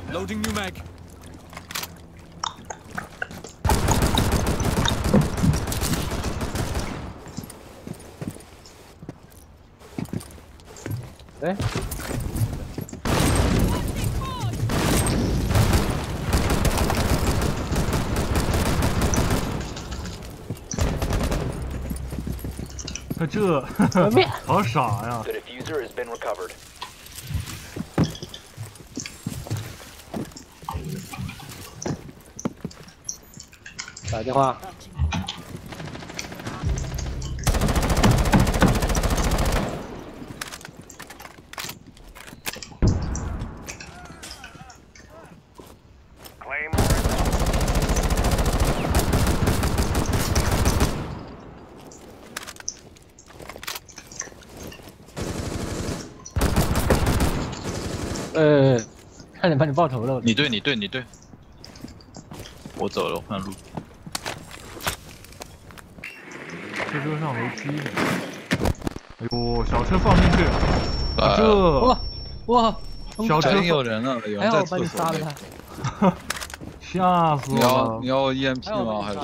Loading new mag. 哎。 这好傻呀！ The diffuser has been recovered. 打电话。差点把你爆头了。 你对，我走了，我换路。 这车上楼梯。哎呦，小车放进去。哇！小车有人了，有人在厕所里。 吓死我了！ 你要 EMP 吗？还是？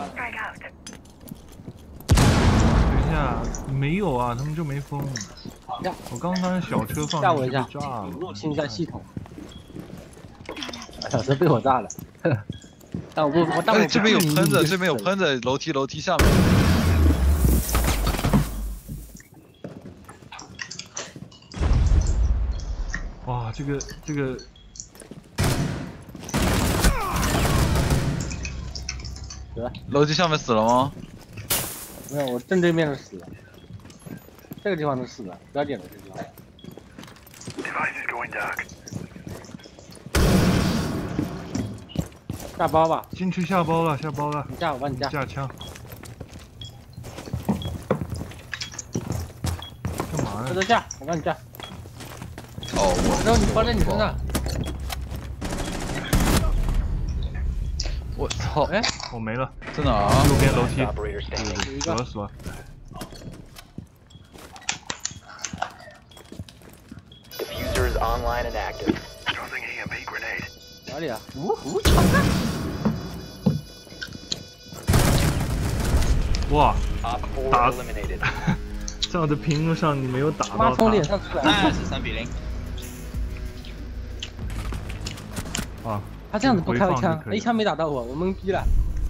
等一下，没有啊，他们就没封。我刚才小车放进去被炸了。 入侵一下系统。 小车被我炸了，但我这边有喷子，这边有喷子，楼梯下面。 哇，这个， 楼梯下面死了吗？ 没有，我正对面都死了，这个地方都死了，不要点了这个地方。 下包吧， 进去下包了。 你架，我帮你架。 架枪。干嘛呀？ 这架，我帮你架。 哦， 然后你包在你身上。 我操！ 哎，我没了， 在哪儿？ 右边楼梯。死了。 Diffuser is online and active. 哪里啊？ 哇！ 打死！ 在我的屏幕上你没有打到他。 妈从脸上出来。 那是3比0。 啊！ 他这样子不开枪，一枪没打到我，我懵逼了。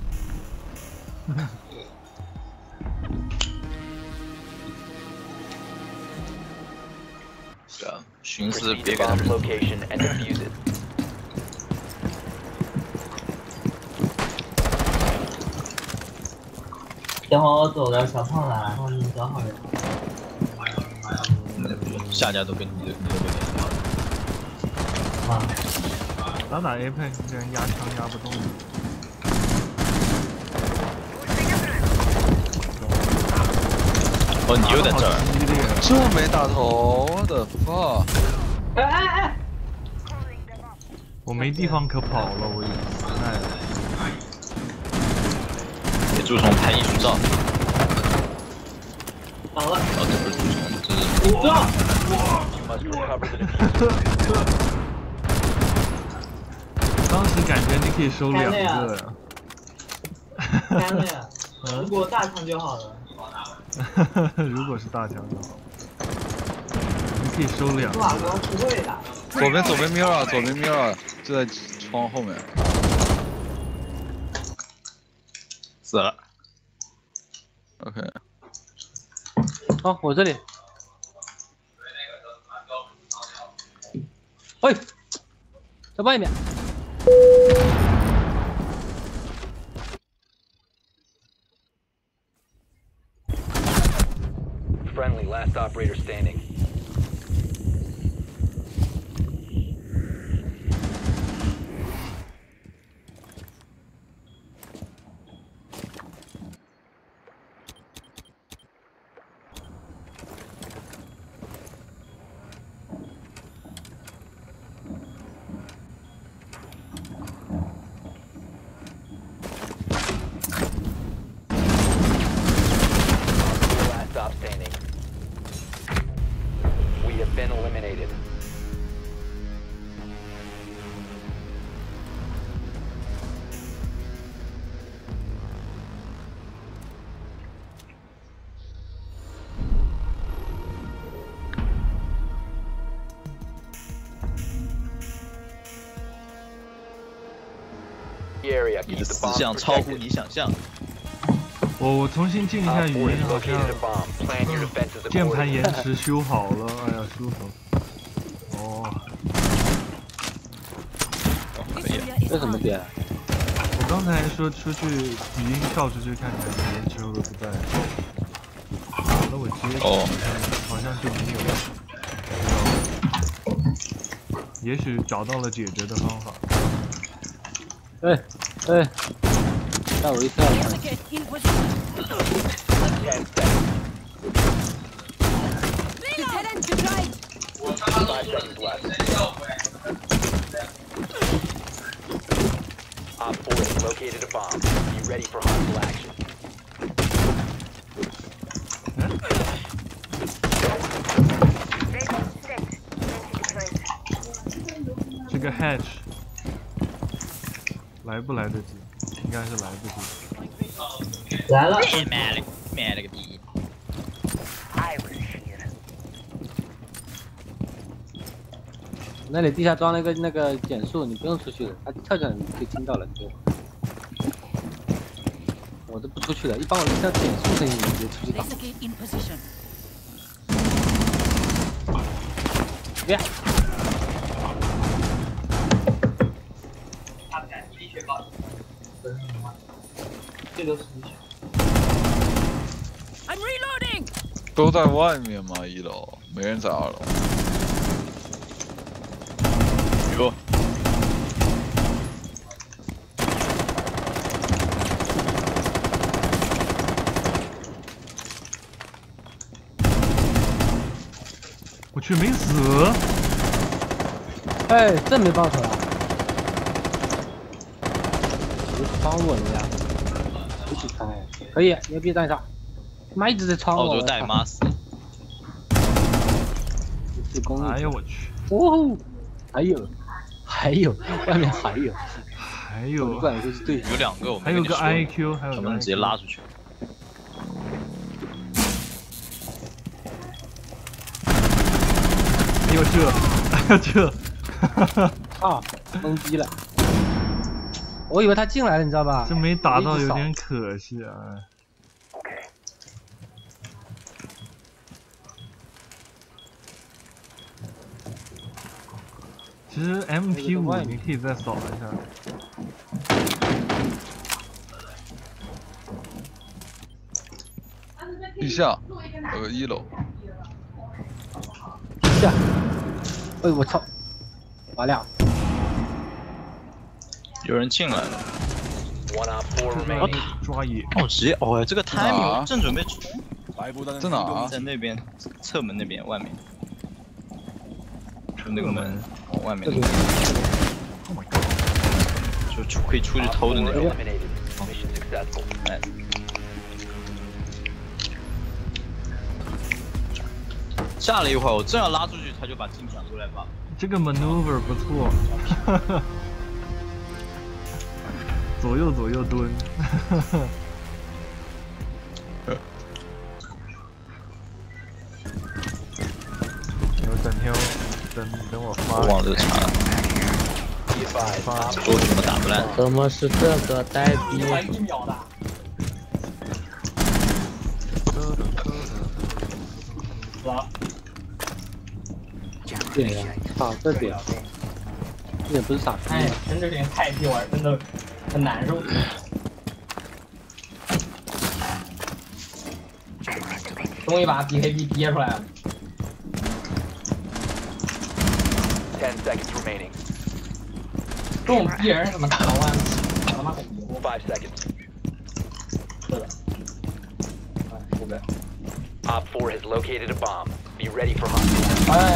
是啊，寻思别给他们。 等会我走的小胖来，然后你找好人。 下家都跟你都啊。 打 Apex 这人压枪压不动。 哦，你又在这儿，这没打头，我的 fuck！ 哎！ 我没地方可跑了，我已经无奈了。 给朱虫拍艺术照。 好了。 哦，这不是朱虫，这是。 我操！ 当时感觉你可以收2个呀。 开了呀！如果大枪就好了。 如果是大枪就好。你可以收2个。 瓦哥不会的。 左边 Mirror，就在窗后面。 死了。OK。 哦，我这里。喂，在外面。 Friendly, last operator standing. area. 你 Keep 的 the 思 bomb 想超乎 protected. 你想象。 我重新进一下 Op 语 4 音， has 好像 located a bomb. Plan your defenses 键盘 accordingly. 延迟修好了，哎呀，舒服。哦， 可以啊。 这什么点？ 我刚才说出去语音跳出去看看，延迟会不会不在？那我接哦， 好像就没有。也许找到了解决的方法。 哎，吓我一跳！ Get in position. 10 seconds. Lieutenant, to right. 5 seconds left. Op 4 has located a bomb. Be ready for hostile action. 这个 hatch 来不来得及？应该是来不及。 来了， 妈了个逼！ 那里地下装了一个那个减速，你不用出去的，它跳进来你就可以听到了，你就。我都不出去了，一般我听到减速声音我就出去打。 Laser gate in position. 别， 这个是 I'm reloading. 都在外面吗？一楼没人在二楼。哟， 我去，没死。 哎，这没爆头啊！有窗我了呀，一起开，可以，牛逼站上。妈一直在窗我。 澳洲代妈死。 是公哎呦我去！ 哦，还有，外面还有， 还有不管说是对， 有两个，我还有个 IQ， 还有个能不能直接 IQ 拉出去？ 哎呦这， 啊，懵逼了。我以为他进来了，你知道吧？ 这没打到有点可惜啊。其实 MP5你可以再扫一下。 地下，一楼。 下，哎我操，完了。 有人进来了。 One Op 4 remaining. 抓野， 哦，直接哦，这个 timing 啊我正准备冲， 在在哪啊？在那边侧门那边外面，就那个门往外面那个， Oh my god！ 就可以出去 Op 偷的 4 那种。 eliminated. Mission successful. 哎，下了一会儿，我正要拉出去，他就把镜抢出来吧。 这个 maneuver 不错，左右蹲。等我发我忘了这个查了， Be advised. 发 Op 说怎么打不烂。 怎么是这个呆逼？ 点呀，啊，这点，这也不是傻逼。 哎，真这点太屁玩，真的很难受。终于把 BKB 憋出来了。 10 seconds remaining. 这种逼人怎么打到万？我他妈很牛。 5 seconds. 是的。哎，后边。 Op 4 has located a bomb. Be ready for hostile. 哎，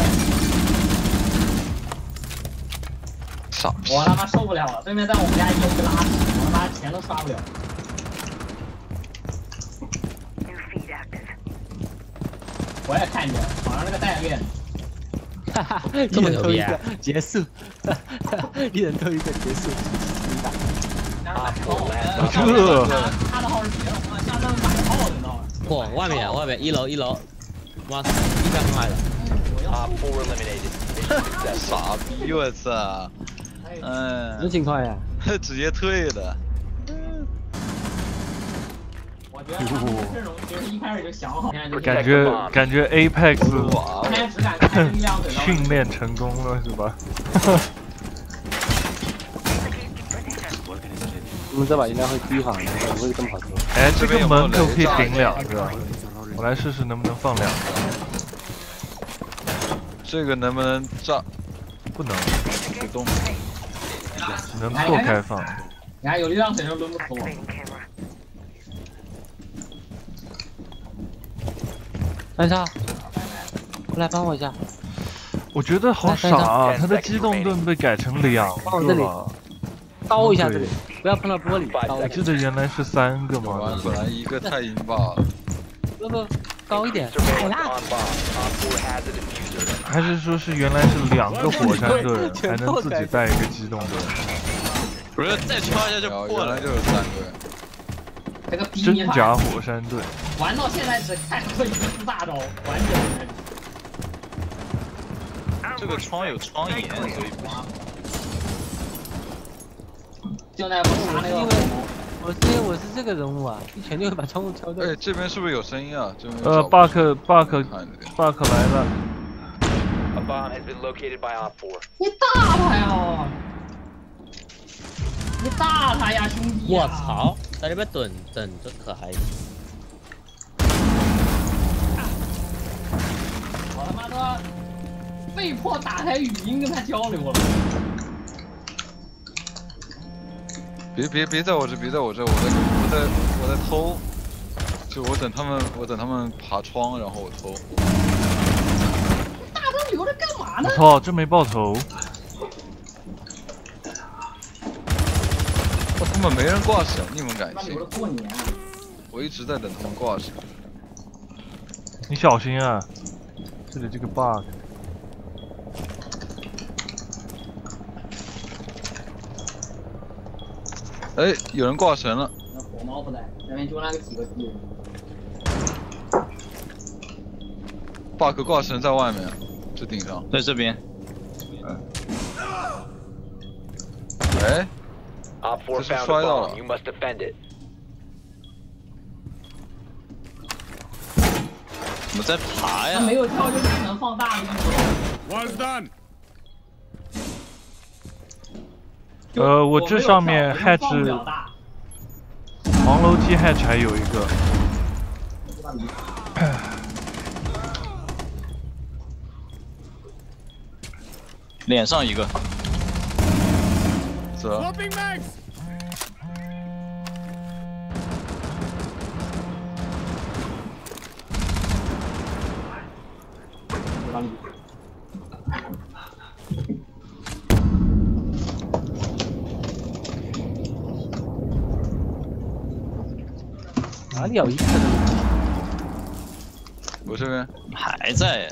傻逼！ 我他妈受不了了！对面在我们家一个拉屎，我他妈钱都刷不了。我也看见了，好像那个代练。 哈哈， 这么牛逼啊！ 结束，一人偷一个结束。 Op 4 last 这 operator. 他的号是别的，我下单买号的，你知道吗？ 嚯，外面一楼，哇塞，一个很矮的。 Op 4 eliminated. Mission successful. 傻逼！我操！ 什么情况呀？ 直接退了。 我觉得他们的阵容其实一开始就想好， 感觉 Apex 哇， 现在只敢开力量嘴训练成功了是吧？ 我们这把应该会提防，不会这么好做。 哎，这个门可不可以顶2个？我来试试能不能放2个。 这个能不能炸？ 不能， 不动。 只能错开放。 你看有力量水就抡不死我。 三少，过来帮我一下。 我觉得好傻啊！他的机动盾被改成2个了。 刀一下这里，不要碰到玻璃。 我记得原来是3个嘛。 本来一个太阴霸了。 不，高一点。 还是说是原来是2个火山盾，还能自己带一个机动盾？ 不是，再敲一下就破了。 原来就是3个。 这个真假火山盾。 玩到现在只看过一次大招，完全。 这个窗有窗檐，所以不行。 就在我拿那个， 我是这个人物啊，一拳就会把窗户敲掉。 哎，这边是不是有声音啊？这边 Buck 来了。 你打他呀！你打他呀，兄弟！ 我操，在那边等着可还行。 我他妈的被迫打开语音跟他交流了。 别在我这，别在我这，我在偷，就我等他们爬窗，然后我偷。 大招留着干嘛呢？ 我操，这没爆头。 他们没人挂绳，你们敢信？ 过年。 我一直在等他们挂绳。 你小心啊！这里这个 bug。 哎，有人挂绳了。 火猫不在，那边就那个几个敌人。 bug 挂绳在外面，这顶上。 在这边。 哎，这是摔到了。 怎么在爬呀？ 他没有跳就只能放大的。 Was done。 我这上面 hatch 黄楼梯 hatch 还有一个， 脸上一个， 走。 哪里有一个？ 我这边还在。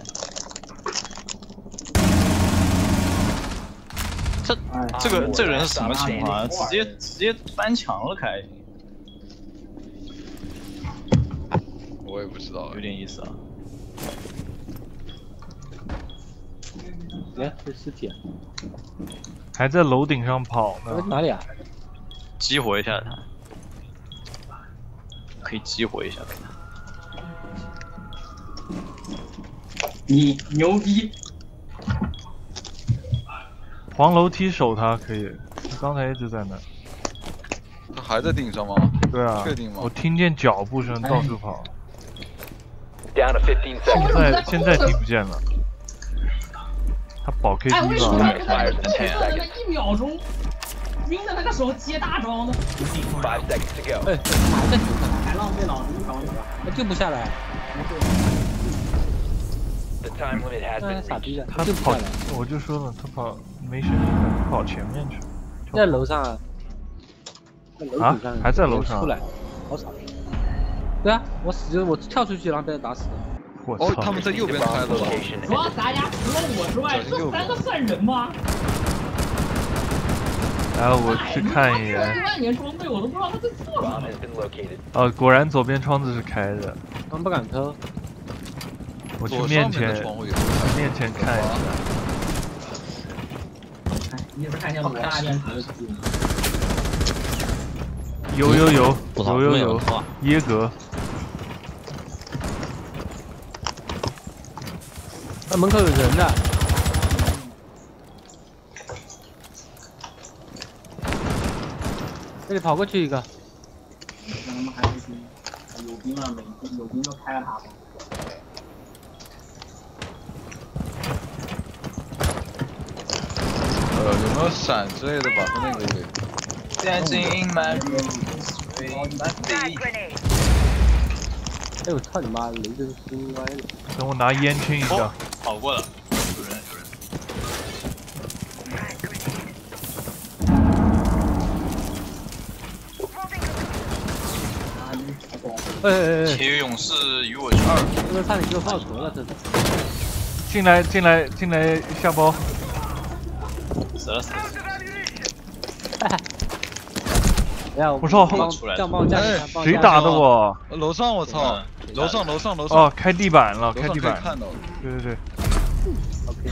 这个人是什么情况啊？直接翻墙了开。 我也不知道， 有点意思啊。 哎，这尸体还在楼顶上跑呢。 哪里啊？ 激活一下他。可以激活一下他。 你牛逼！ 黄楼梯守他可以，刚才一直在那。 他还在顶上吗？ 对啊。 确定吗？ 我听见脚步声到处跑。现在听不见了。他保 KD 吧？ 哎，为什么在那个1秒钟晕的那个时候接大招呢？ 哎，还在还浪费脑子一条路，他救不下来。傻逼的， 他跑，我就说了，他跑没声音了，他跑前面去。 在楼上啊。 啊？还在楼上？ 出来，好傻。对啊，我跳出去，然后被他打死了。 我操！ 哦，他们在右边开的了。 除了咱家除了我之外，这3个算人吗？ 然后我去看一眼。 万年装备我都不知道他在做什么。果然左边窗子是开的。 他们不敢偷。 我去面前看一下。 哎，你是看见我大电池的有， 我操，没有， 头啊！ 耶格， 那门口有人的。这里跑过去一个。 他妈还不行，有兵了没？有兵就开了他吧。 有没有闪之类的把他那个给？ Dancing in my room, 哎我操你妈，雷真心歪了。 等我拿烟清一下。 跑过了，有人。 哎！ 铁勇士与我去2。 这个差点给我爆头了，这是。 进来下包。 死了。 我操！谁打的我？ 楼上我操！楼上。 哦，开地板了，开地板。 看到了。 对。OK。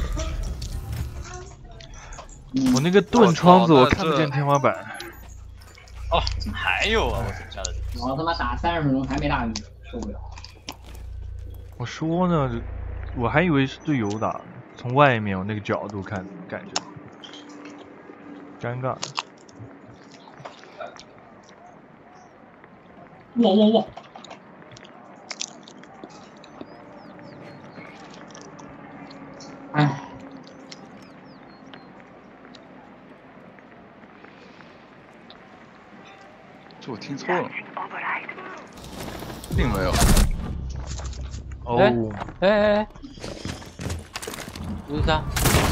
我那个盾窗子我看不见天花板。 哦，怎么还有啊？我家的。 我他妈打30分钟还没打你，受不了。 我说呢，我还以为是队友打的，从外面我那个角度看，感觉尴尬。 哇！哎， 这我听错了，并没有。 哦， 哎，为啥？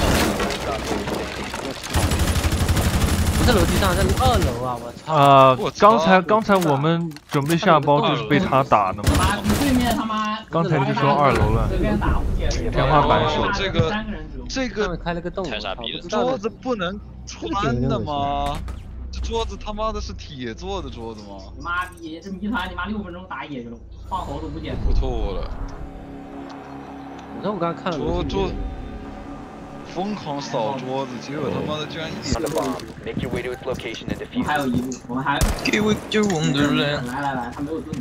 不是楼梯上，在2楼啊！我操！刚才我们准备下包就是被他打的嘛。 对面他妈！ 刚才就说2楼了，天花板手。 这个开了个洞， 太傻逼了！ 桌子不能穿的吗？这桌子他妈的是铁做的桌子吗？ 妈逼，这谜团你妈6分钟打野去了，放猴都不捡。 不错了。 你说我刚刚看了桌疯狂扫桌子，结果他妈的居然一直把。 我们还有一路，我们还给我救我们的人！ 来，他没有盾。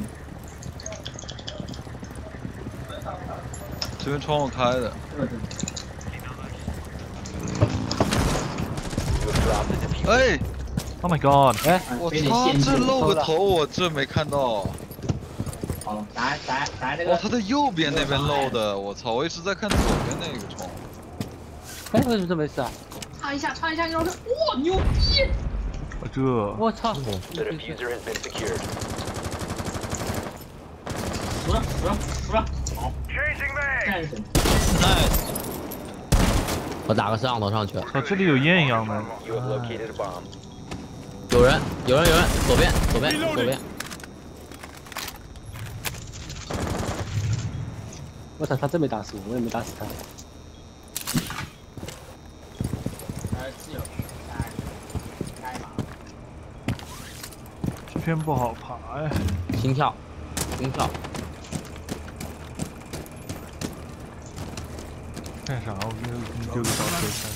这边窗户开的。哎 ！Oh my god！ 哎， 我操！这露个头，我这没看到。 好，咱这个。 哇，他在右边那边露的，我操！我一直在看左边那个窗。 哎，为什么这没事啊？ 唱一下，然后哇，牛逼！ 我操！ 死了！好，战神 ，nice。 我打个摄像头上去。 这里有艳阳的。 有人，左边。 我操，他真没打死我，我也没打死他。 这边不好爬哎。 心跳。 干啥？我给你丢个小车看。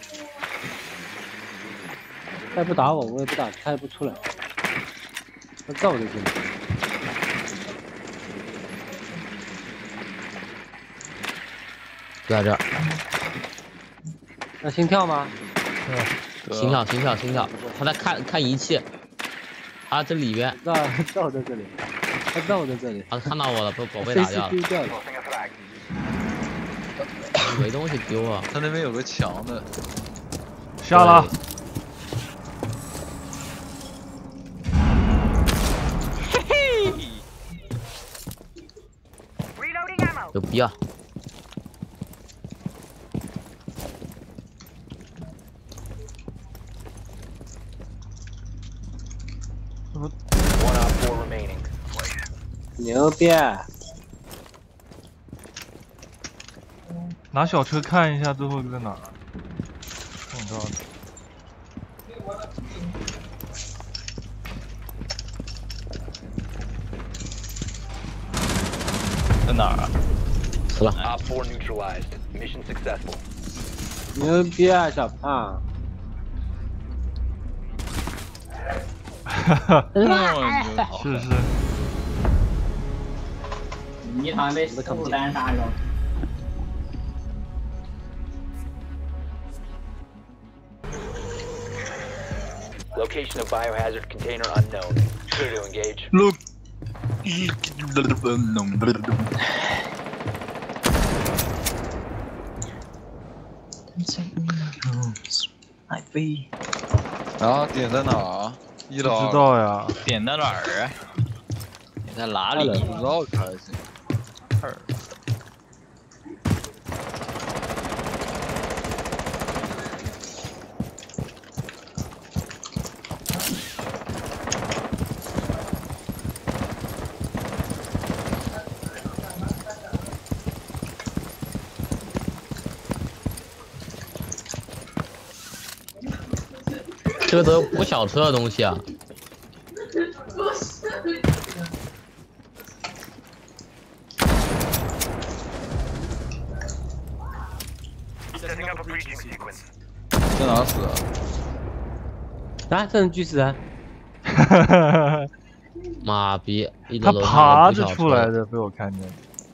他也不打我，我也不打他，也不出来。他照着这里。 在这儿。 那心跳吗？ 对。心跳，他在看仪器。啊，这里边。 照在这里。他照在这里。 他看到我了，我被打掉了。 丢掉了。 没东西丢啊！ 他那边有个墙的。 下了。 有逼啊！ 牛逼！ 拿小车看一下最后一个在哪儿？我知道的。 在哪儿啊？ 死了。 牛逼啊，小胖！ 是是。 你好像被食物单杀了。 Location of biohazard container unknown. Clear to engage. Look.爱飞。 啊，点在哪儿？一楼。 不知道呀。 点在哪儿啊？点在哪里？ 不知道开心。 二。 这个都不小车的东西啊！ 在哪死啊？ 啊，这人巨死人！ 妈逼！ 他爬着出来的，被我看见。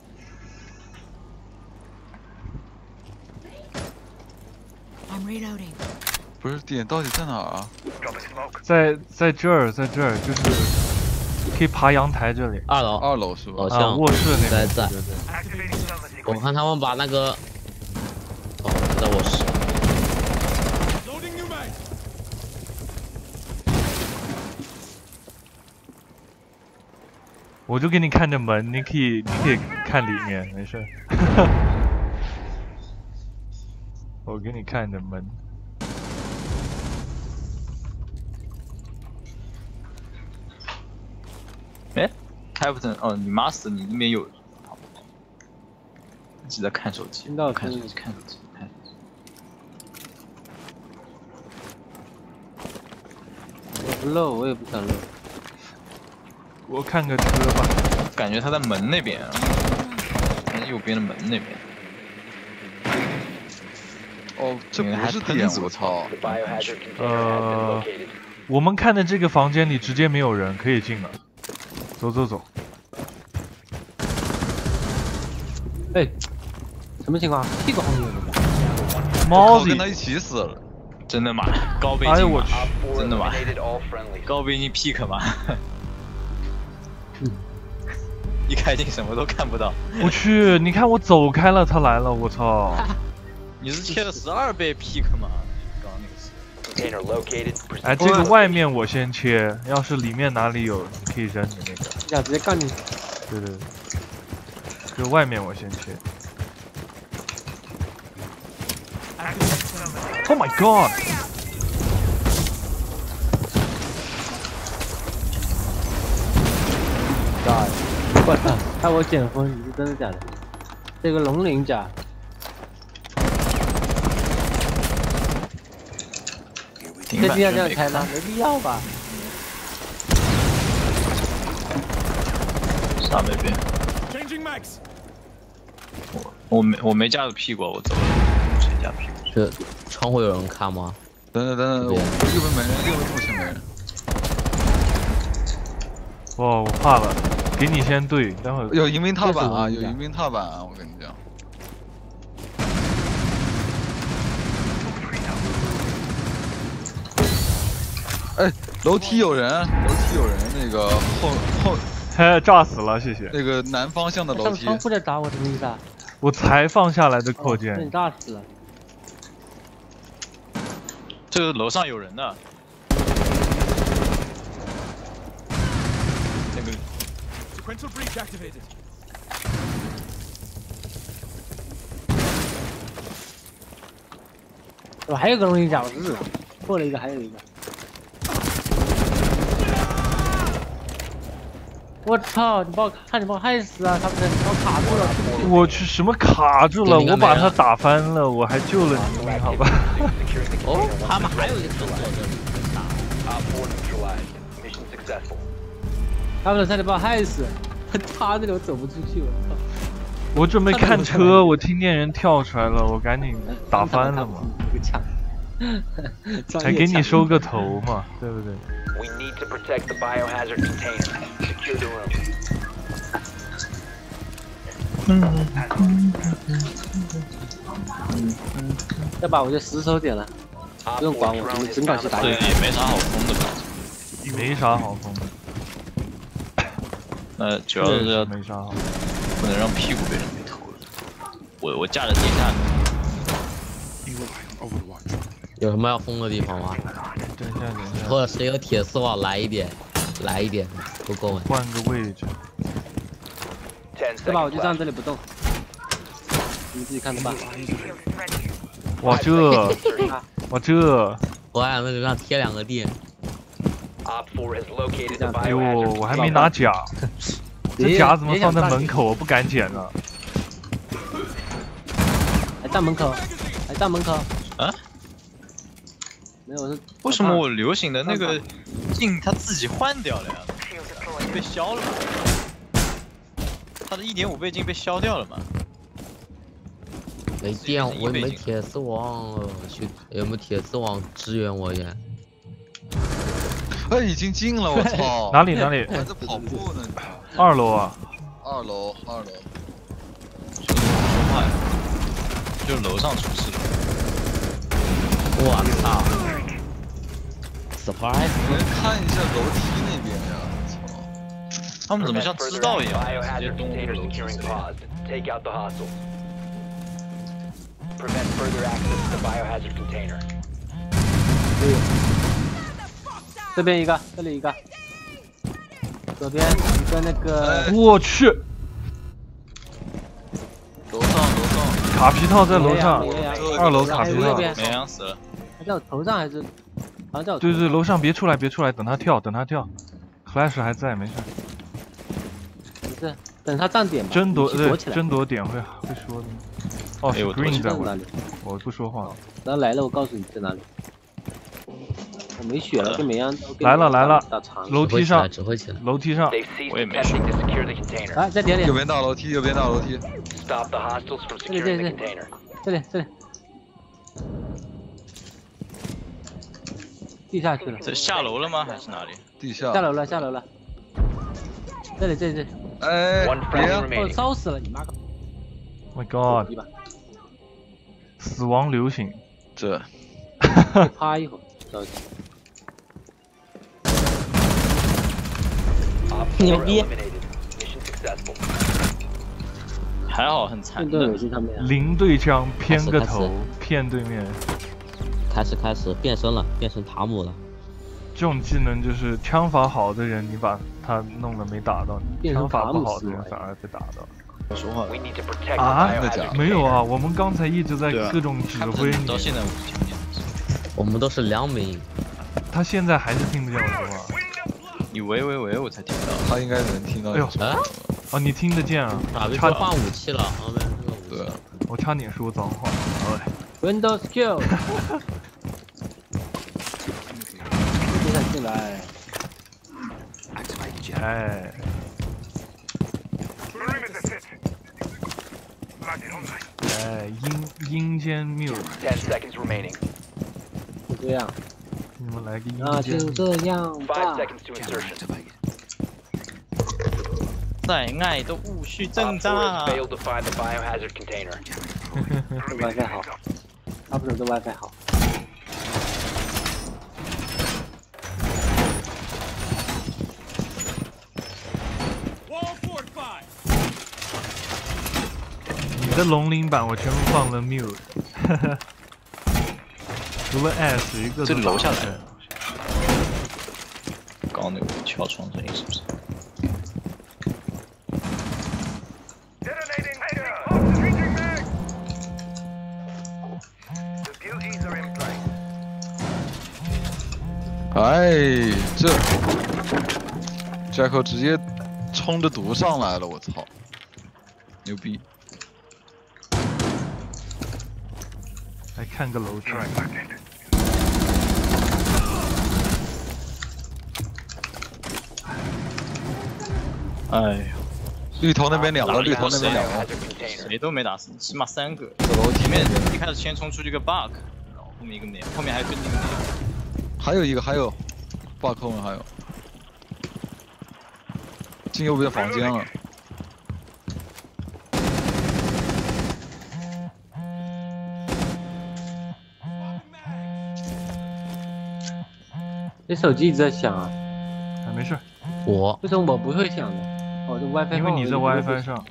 I'm reloading. 不是点到底在哪儿啊？ 在这儿，就是可以爬阳台这里。 二楼是吧？ 啊， 卧室那边。 在。我看他们把那个，哦，在卧室。 我就给你看着门，你可以看里面，没事。我给你看着门。 哎 ，Captain， 哦，你 Master， 你那边有，一直在看手机，看手机。 我不漏，我也不想漏。 我看个车吧， 感觉他在门那边，右边的门那边。 哦，这不是点，我操！ 我们看的这个房间里直接没有人，可以进了。 走。 哎，什么情况？屁股后面有人。 猫子跟他一起死了， 真的吗？高倍镜？哎呦我去，真的吗？高倍镜 pick 吗？一开镜什么都看不到。 我去，你看我走开了，他来了，我操！ 你是切了12倍 pick 吗？刚刚那个是。 哎，这个外面我先切，要是里面哪里有，你可以扔的那个。 呀，直接干你！ 对，这外面我先切。Oh my god！ 我操！看我减分，你是真的假的？这个龙鳞甲。 这必要这样开吗？没必要吧。 啥没变？我没架着屁股，我走了。谁架屁股？ 这窗户有人看吗？ 等，右边没人，右边目前没人。 哇，我怕了，给你先对，待会有迎宾踏板啊，有迎宾踏板啊，我跟你讲。 哎，楼梯有人，那个后， 炸死了，谢谢。 那个南方向的楼梯。 窗户在打我，什么意思啊？ 我才放下来的扣件。 被你炸死了。 这个楼上有人呢。那个。 我还有个龙鳞甲，我日了，破了一个，还有一个。 我操！你把我害死啊！他们把我卡住了。 我去，什么卡住了？我把他打翻了，我还救了你，好吧？ 哦，他们还有一个动作他们差点把我害死，他那里我走不出去，我操！ 我准备看车，我听见人跳出来了，我赶紧打翻了嘛。 一个抢。 还给你收个头嘛，对不对？ We need to protect the biohazard container. Secure the room. 这把我就死手点了，不用管我，你们尽管去打。 这也没啥好封的吧？ 没啥好封的。 主要是要没啥好， 不能让屁股被人给偷了。我架着电下。 有什么要封的地方吗？ 等一下， 或者谁有铁丝网来一点，不够吗？ 换个位置。 这把我就站这里不动，你们自己看着办。 哇这， 我还想在楼上贴2个电。 哎呦，我还没拿甲，这甲怎么放在门口？我不敢捡呢。 还站门口， 啊？ 没有， 为什么我流行的那个镜它自己换掉了呀？被消了吗？它的1.5倍镜被消掉了吗？ 没电，我没铁丝网，有没有铁丝网支援我一下？ 已经进了，我操！ 哪里？ 还在跑步呢。 2楼啊。 2楼。 说话呀，就楼上出事了。 我操 ！surprise！ 你们看一下楼梯那边呀，操！ 他们怎么像知道一样，直接动物楼梯？ Take out the hostiles. Prevent further access to the biohazard container. 这边一个，这里一个，左边一个那个。 我去！ 楼上， 卡皮套在楼上，2楼卡皮套。 绵羊死了。 他在我头上还是？好像在我。 对，楼上别出来，等他跳。Flash 还在，没事。 不是，等他站点吧。 争夺点会说的。哦，Green 在哪里？ 我不说话。 然后来了，我告诉你在哪里。我没血了，跟绵羊。 来了，楼梯上， 我也没血。 啊，在点里。 右边大楼梯。 Stop the hostiles from securing the container. 这里。地下去了。 这下楼了吗？还是哪里？ 地下。 下楼了。这里。我烧死了，你妈个 ！My God！ 死亡流星， 这。 趴一会儿，着急。 牛逼！ 还好很残的。 零对枪偏个头，骗对面。 开始，变身了，变成塔姆了。 这种技能就是枪法好的人，你把他弄了没打到你；枪法不好的人反而被打到。 说话啊？没有啊，我们刚才一直在各种指挥你。 到现在我们都是良民。 他现在还是听不见我说话。 你喂，我才听到。 他应该能听到。 哎呦，哦，你听得见啊？ 差点换武器了， 对， 我差点说脏话。 Windows Q。进来。 哎。阴间 mute。 10 seconds remaining. 就这样。 你们来个阴间。就这样吧。 5 seconds to insertion. 在爱的无需挣扎。 Failed to find the biohazard container. WiFi 好，差不多都 WiFi 好。 你的龙鳞版我全部放了 mute， 除了 S 一个。 这楼下来。刚那个敲窗声音是不是？ 哎，这 Jacko 直接冲着毒上来了，我操，牛逼！ 来看个楼上。 哎呀， 绿头那边2个，绿头那边2个， 谁都没打死，起码3个。前面一开始先冲出去个 bug。 后面一个没有，后面还跟那个没有。 还有一个，还有 ，bug 后面还有，进右边房间了。 这手机一直在响啊。 没事。 为什么我不会响的？哦，这 WiFi。 因为你在 WiFi 上。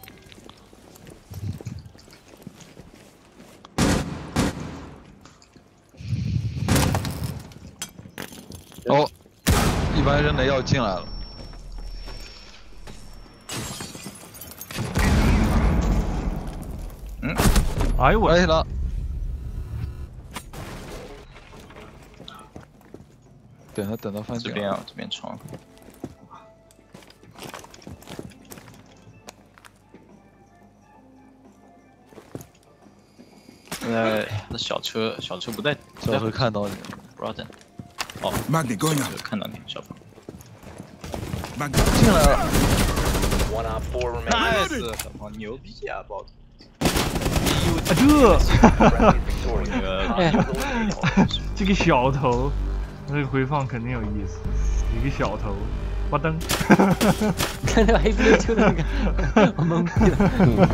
哦，一般人的要进来了。 嗯，哎呦我来了。等他翻这边啊，这边窗。那小车不在， 小车看到你， 不知道在。哦 ，Magnet going up， 看到你，小朋友。 Magnet 进来了。 One on 4 remaining。 nice， 小朋友牛逼啊，爆头。 这个小头，那个回放肯定有意思。一个小头，哇噔！ 看到黑不溜秋的那个，我懵逼了。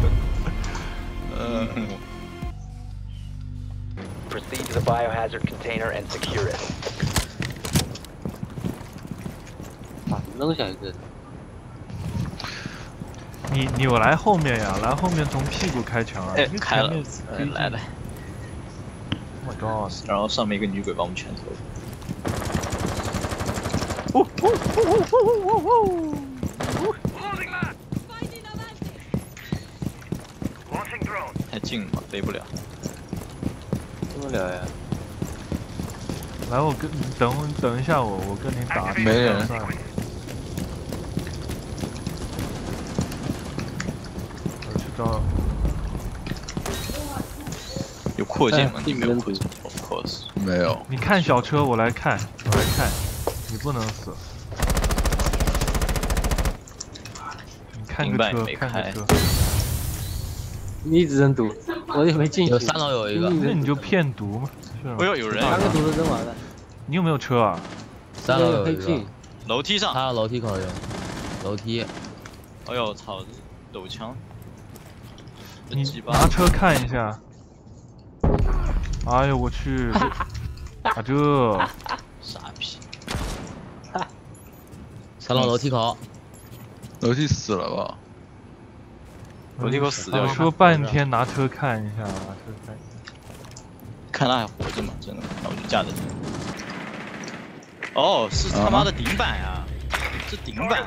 Proceed to the biohazard container and secure it. 把扔下一个。 你我来后面呀，来后面从屁股开枪啊！ 哎，开了，来了。 Oh my god！ 然后上面一个女鬼把我们全投。太近了，飞不了。 飞不了呀。 来，我跟等一下我跟你打。 没人。 我去找。 有扩建吗？你没有扩建 ？Of course。 没有。 你看小车，我来看。你不能死。你看个车，看个车。 你一直扔毒，我也没进去。 有3楼有一个。 那你就骗毒嘛。 哎呦，有人 ！3个毒都扔完了。 你有没有车啊 ？3楼有一个。 楼梯上。 他楼梯口有。楼梯。 哎呦操！抖枪。 你拿车看一下。哎呦我去！啊这。 傻逼。 3楼楼梯口， 楼梯死了吧？ 楼梯口死掉了。 我说半天拿车看一下，拿车看一下。 看他还活着吗？真的，那我就架着他。哦，是他妈的顶板呀！是顶板。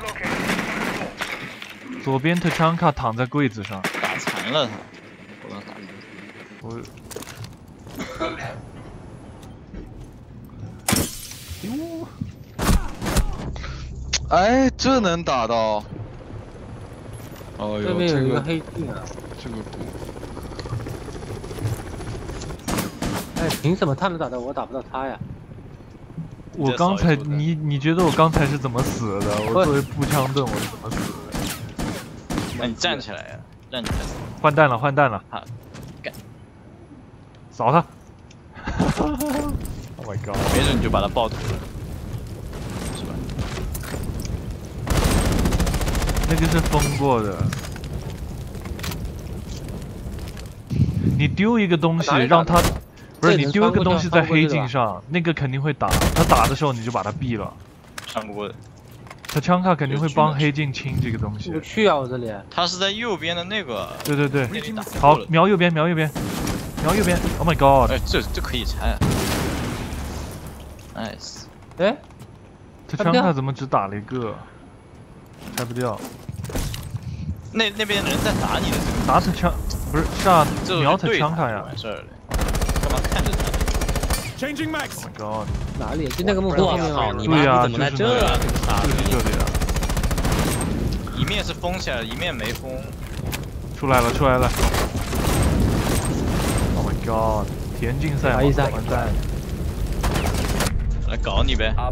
左边特昌卡躺在柜子上， 打残了他。我刚打我。哟。 哎，这能打到？哦哟， 这边有一个黑镜啊！ 这个哎，凭什么他能打到我，打不到他呀？ 我刚才你觉得我刚才是怎么死的？我作为步枪盾，我是怎么死的？ 那你站起来呀！站起来。 换弹了，换弹了。 好，干。 扫他 ！Oh my god！ 没准你就把他爆头了。 那个是封过的。你丢一个东西，让他不是你丢一个东西在黑镜上，那个肯定会打。他打的时候你就把他毙了。 穿不过的。 他枪卡肯定会帮黑镜清这个东西。 我去啊，我这里。 他是在右边的那个。 对对对。好，瞄右边，瞄右边，瞄右边。Oh my god！ 哎，这可以拆。Nice。 哎， 他枪卡怎么只打了一个？ 拆不掉。 那边人在打你的， 打他枪，不是是啊，瞄他枪卡呀。 完事儿了，干嘛看着他 ？Changing max。 Oh my god！ 哪里？就那个木头后面吗？ 你妈怎么在这啊？ 就是这里啊。 一面是封起来，一面没封。 出来了，出来了。Oh my god！ 田径赛，完蛋。 来搞你呗。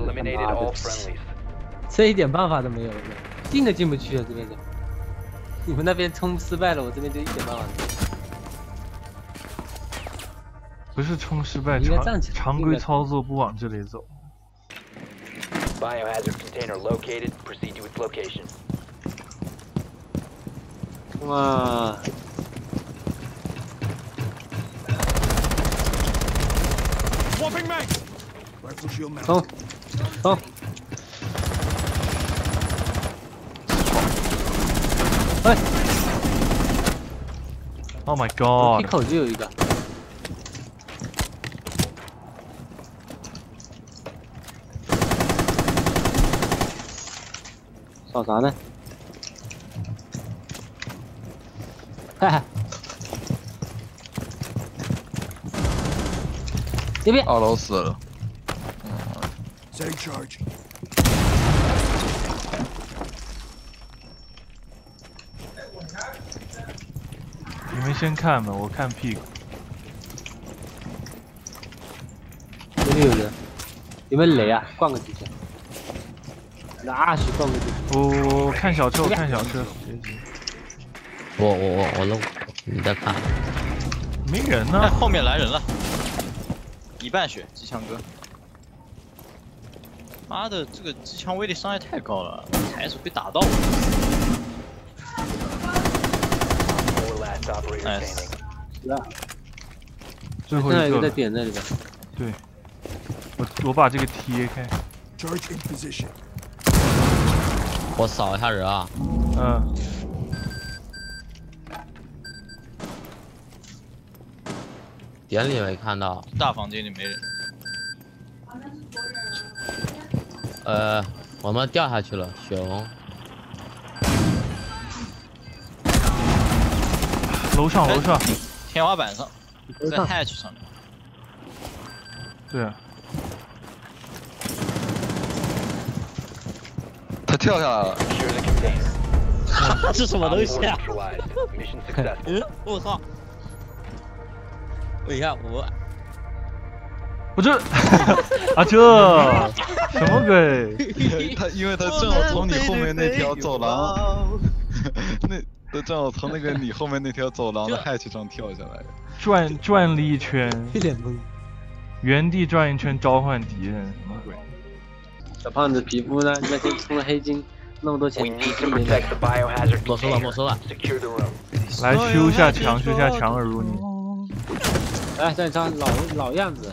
这一点办法都没有，进都进不去啊！这边就，你们那边冲失败了，我这边就一点办法不是冲失败， 应该站起来常规操作不往这里走。 Biohazard container located. Proceed to its location. 哇！ Swapping mag. Rifle shield mount. 冲冲！ 哎 Oh my ，P god！ 口就有一个。扫啥呢？哈哈。这边。 2楼死了。 Setting charge. 你们先看吧，我看屁股。 这里有人，有没有雷啊？灌个几下。那是灌个几下。 我看小车，我看小车。 我漏，你在看？ 没人呢。 哎，后面来人了，一半血，机枪哥。妈的，这个机枪威力伤害太高了，还是被打到了。 Nice. 最后一个在点那里边。 对，我把这个贴开。 Charge in position. 我扫一下人啊。 嗯。 点里没看到。 大房间里没人。 我们掉下去了，熊。 楼上， 天花板上，在 hatch 上面。 对啊。 他跳下来了。 这什么东西啊？我操！等一下，我这啊这什么鬼？ 因为他正好从你后面那条走廊，他正好从那个你后面那条走廊的 hatch 上跳下来， 转了一圈， 一脸懵， 原地转一圈召唤敌人，什么鬼？ 小胖子皮肤呢？那天充了黑金，那么多钱， 没收了。 来修下墙，耳如你。 来，这张老样子。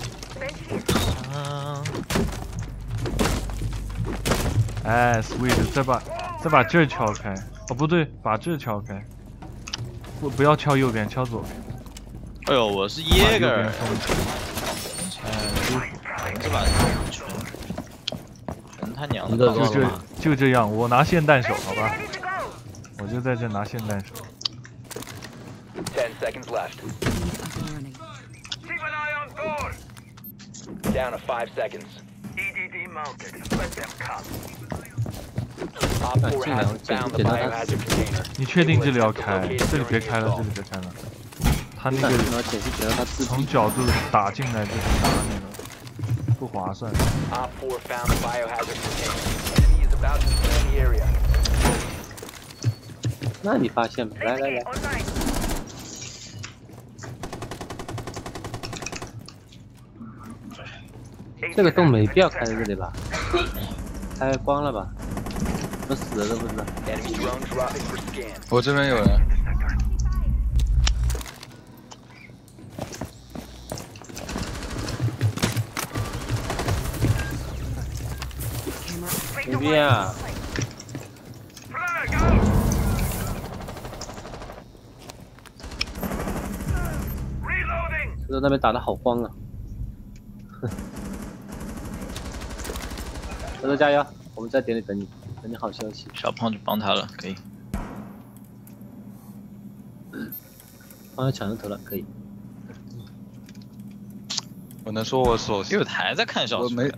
哎 ，sweet， 再把这敲开。哦，不对，把这敲开。不要敲右边，敲左边。 哎呦，我是耶格尔。这把全他娘的！ 就这样，我拿霰弹手，好吧？我就在这拿霰弹手。 10 seconds left. Down to 5 seconds. EDD mounted. Let them come. Op 4 has found the biohazard container. 你确定这里要开？这里别开了，这里别开了。他那个从角度打进来就是打那个，不划算。 Op 4 found the biohazard container. Enemy is about to defend the area. 那你发现没？来。这个洞没必要开在这里吧？开光了吧？我死了都不知道。 我这边有人。 没必要。这那边打得好慌啊！多多加油，我们在点里等你，等你好消息。 小胖就帮他了，可以。 帮他抢人头了，可以。 我能说我手有台在看小说。 我没。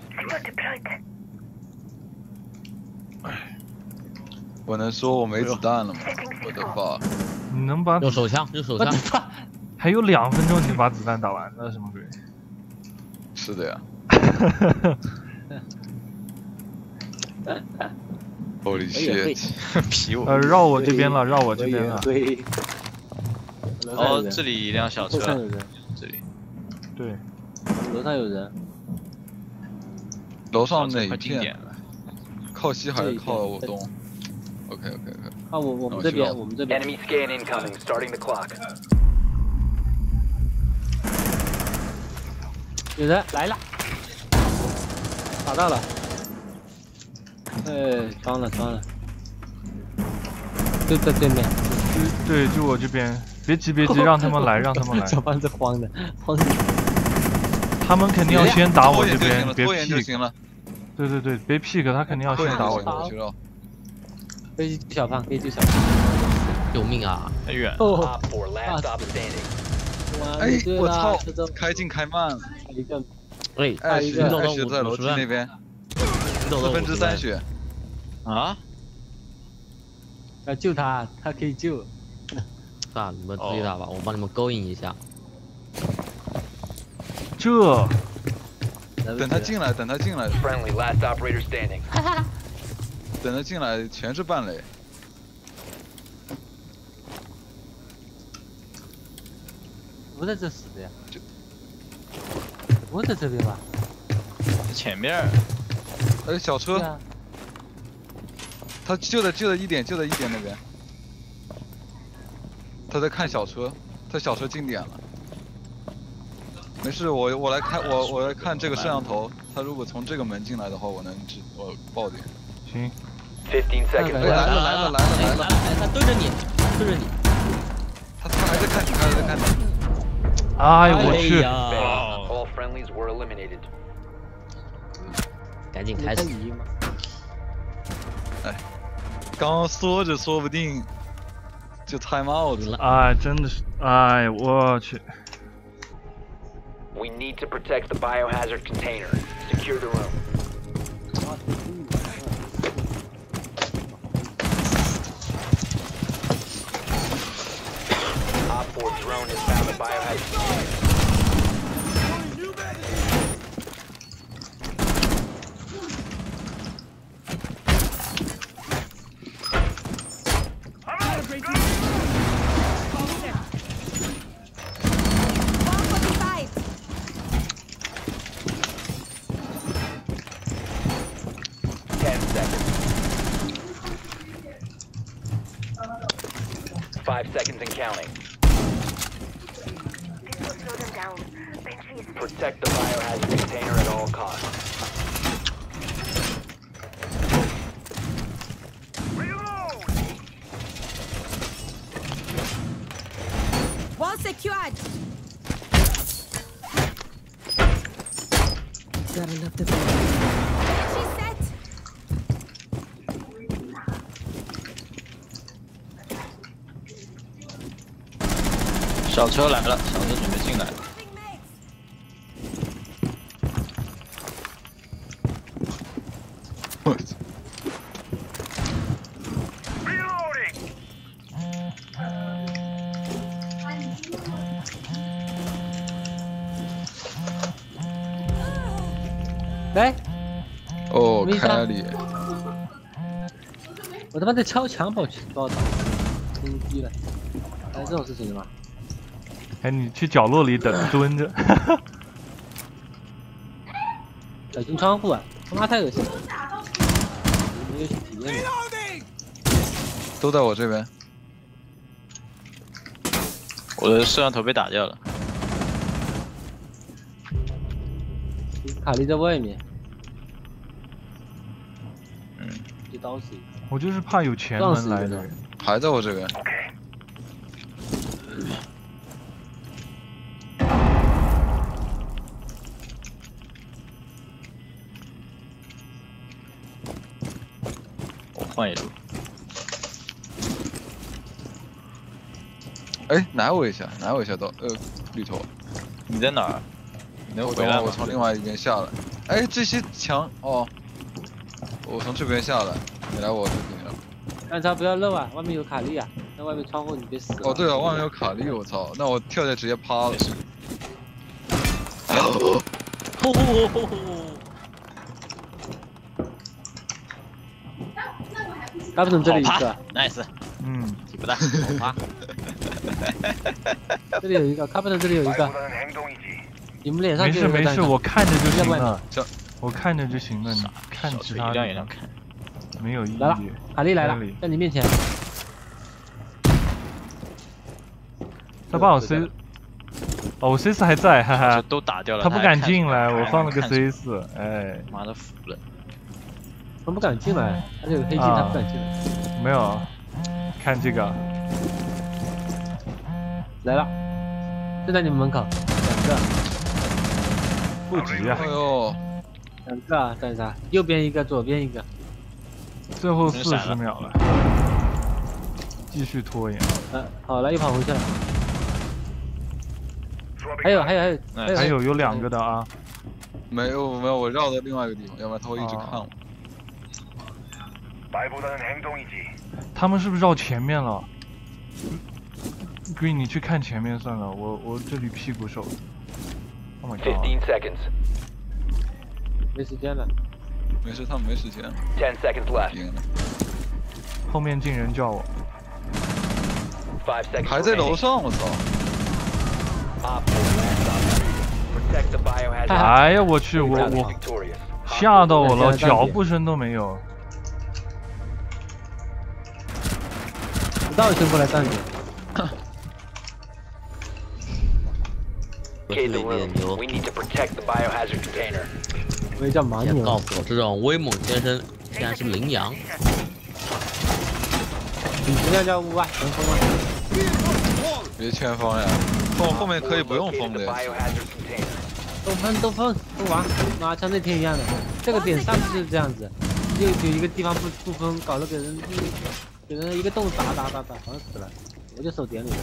我能说我没子弹了吗？我的爸！ 你能把用手枪， 还有2分钟你就把子弹打完，那什么鬼？ 是的呀。Holy shit！ 皮我。 绕我这边了，绕我这边了。 哦，这里一辆小车，这里。 对， 楼上有人。 楼上哪一片？靠西还是靠东 ？OK。 啊，我们这边，我们这边。 Enemy scan incoming. Starting the clock. 有人来了，打到了。装了。就在对面。 对，就我这边。别急，让他们来。 小胖子慌的。 他们肯定要先打我这边，别拖延就行了。 对，别 pick， 他肯定要先打我。 可以救小胖， 救命啊！ 太远。 Op 4 last stop standing. 哎，我操！开近开慢。 哎， 血在楼梯那边，3/4血。 啊？ 要救他，他可以救。 算了，你们追他吧，我帮你们勾引一下。 这。 等他进来。 Friendly last operator standing. 等他进来，全是半垒。 不在这死的呀？不在这边吧？ 前面。 哎，小车。啊、他就在1点那边。他在看小车，他小车进点了。没事，我来看这个摄像头。他如果从这个门进来的话，我爆点。 行。 15 seconds. 来了！ 他对着你。 他还在看你， 哎呦我去！ All friendlies were eliminated. 赶紧开始。 哎，刚说着说不定就time out了。 哎，真的是，哎，我去。 We need to protect the biohazard container. Secure the room. Op 4 drone has found the biohazard container. Seconds and counting. Protect the biohazard container at all costs. Reload! Wall secured. Gotta love the She's set. 小车来了，小车准备进来了。 我操！ 来。 哦，凯里。 我他妈在敲墙把我打懵逼了，还有这种事情的吗？ 哎，你去角落里等蹲着。 小心窗户啊！他妈太恶心了！没有去体验的。 都在我这边。 我的摄像头被打掉了。 卡利在外面。一刀死。 我就是怕有前门来的人。 还在我这边。 换一路。 哎，拿我一下到绿头。 你在哪儿？你能回来？ 我从另外一边下来。哎，这些墙哦，我从这边下来，你来我这边了。 暗超不要漏啊，外面有卡利啊，在外面窗户你别死了。 哦对啊，外面有卡利，我操，那我跳下直接趴了。 卡普顿这里一个 ，nice， 击不大，好趴。 这里有一个，卡普顿这里有一个， 你们脸上没事没事，我看着就行了。 这我看着就行了，你看其他的也能看， 没有意义。 来了，卡莉来了，在你面前。 他把我 C， 哦，我 C4还在，哈哈。 都打掉了。 他不敢进来，我放了个 C4，哎。 妈的服了。 他不敢进来，他这个黑镜他不敢进来。 没有，看这个。 来了，就在你们门口，2个。 不急啊！ 哎呦 ，2个啊，干啥？右边一个，左边一个。 最后40秒了，继续拖延。 好了，又跑回去了。还有有2个的啊。 没有，我绕到另外一个地方，要不然他会一直看我。 他们是不是绕前面了 ？Green， 你去看前面算了，我这里屁股受。Oh my god！ 15 seconds。 没时间了。 没事，他们没时间。 10 seconds left。 后面进人叫我。 5 seconds。 还在楼上，我操！ 哎呀，我去，我吓到我了，脚步声都没有。 倒先过来站着。 我是脸牛。 我也叫马牛。 告诉我，这种威猛先生竟然是羚羊。 你质量叫5啊，能封吗？ 别前锋呀，后面可以不用封的。 都封完，马像那天一样的。这个点上次就是这样子，有一个地方不封，搞得给人一个洞打，好像死了，我就守点里了。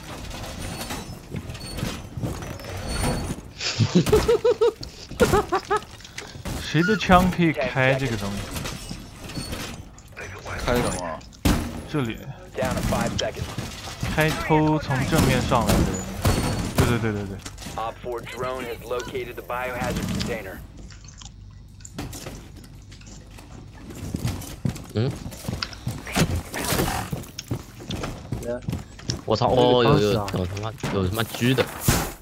谁的枪可以开这个东西？ 开什么？ 这里。开偷从正面上来的人。对。 Op 4 drone has located the biohazard container. 我操！哦，有他妈狙的。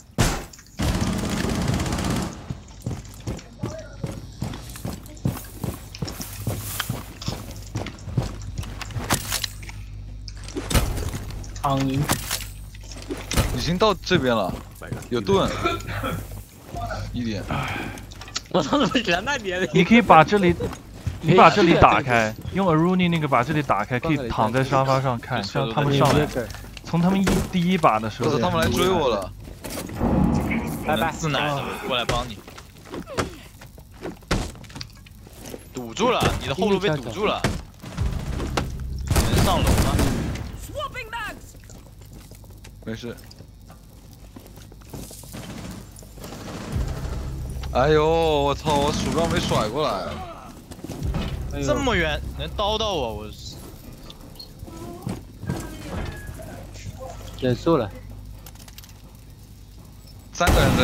苍蝇。 已经到这边了，有盾。1点。 我操，怎么全那边？ 你可以把这里。你把这里打开，用 Aruni 那个把这里打开，可以躺在沙发上看，像他们上来，从他们第一把的时候， 他们来追我了。 拜拜，自奶的，过来帮你。堵住了，你的后路被堵住了。能上楼吗？ 没事。哎呦，我操！我鼠标没甩过来。 这么远能刀到我，我减速了。 3个人在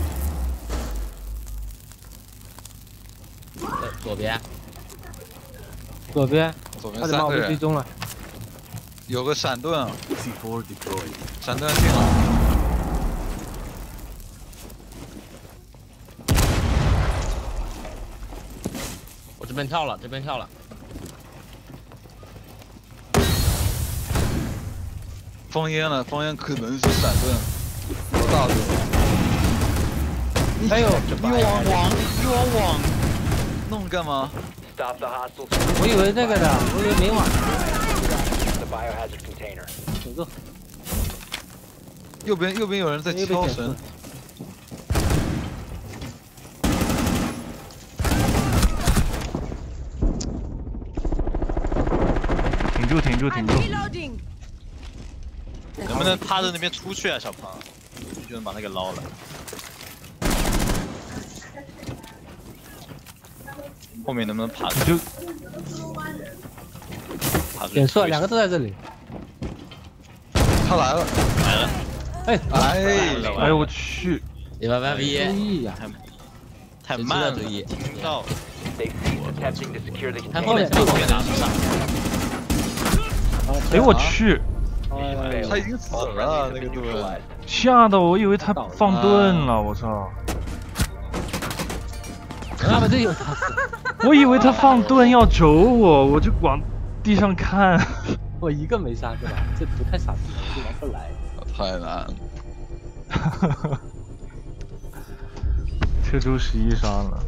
这。 左边。 左边 3个人。追踪了。 有个闪盾。闪盾进了。 这边跳了， 封烟了，封烟可能是闪盾，多大的？ 还有， 你往网弄干嘛？ 我以为那个的，我以为没网。走走。 右边有人在敲绳。 挺住！ 能不能趴在那边出去啊，小胖？就能把那个捞了。后面能不能爬？ 就点错，2个都在这里。 他来了！ 哎呦我去！ 你慢慢逼！ 太慢了， 听不到。 他后面拿不上。 哎我去！ 他已经死了，那个盾。 吓得我以为他放盾了，我操！ 啊，不对，有他。 我以为他放盾要肘我，我就往地上看。 我一个没杀是吧？这图太傻逼了，我就玩不来。 太难。 这周11杀了。